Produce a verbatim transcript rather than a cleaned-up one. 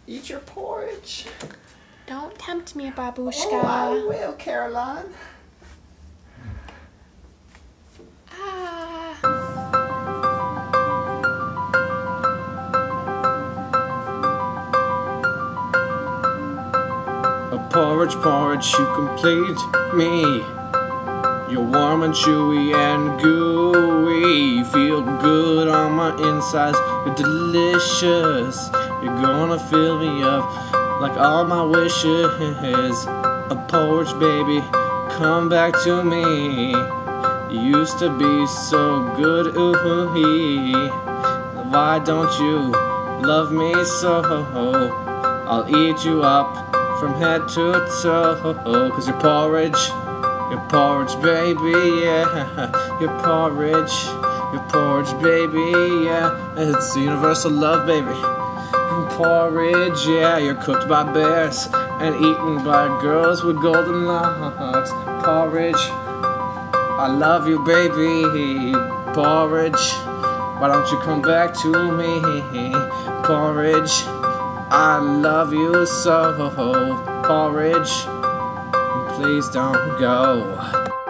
Eat your porridge. Don't tempt me, Babushka. Oh, I will, Caroline. Ah. A porridge, porridge, you complete me. You're warm and chewy and gooey. Feel good on my insides. You're delicious. You're gonna fill me up like all my wishes. A porridge, baby, come back to me. You used to be so good, ooh-hee. Why don't you love me so? I'll eat you up from head to toe. Cause you're porridge, you're porridge, baby, yeah. You're porridge, you're porridge, baby, yeah. It's universal love, baby. Porridge, yeah. You're cooked by bears and eaten by girls with golden locks. Porridge, I love you, baby. Porridge, why don't you come back to me? Porridge, I love you so. Porridge, please don't go.